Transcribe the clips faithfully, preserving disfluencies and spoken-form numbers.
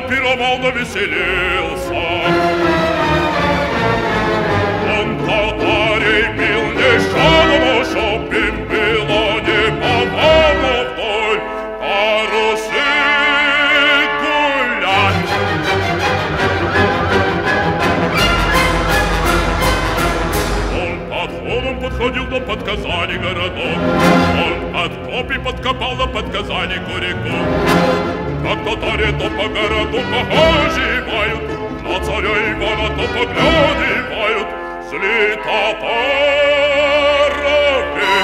пировал да веселился. Он татарей бил нещадно, чтоб им было неповадно вдоль парусы гулять. Он подходом подходил до под Казани городок, он под копий подкопал до под Казани горяков. Как татари то по городу похоживают, на царя Ивана то поглядывают, зли татаровы.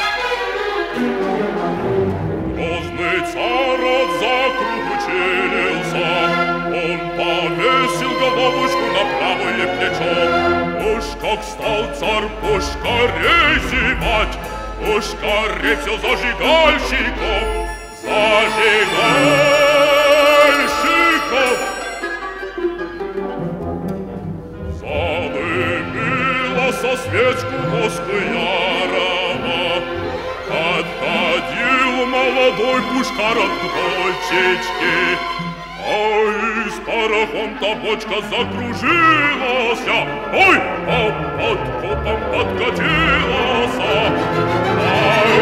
Грозный царь от закружился, он повесил головушку на правое плечо. Уж как стал царь пушкарей зевать, пушкарей все зажигальщиков, зажигальщиков. Задымила со свечку воску ярого, подходил молодой пушкар от бочечки, а из порохом-то бочка закружилась, ой, а под копом подкатилась, ай,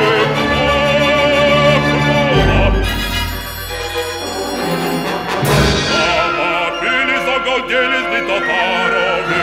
загалдели зли татаровы,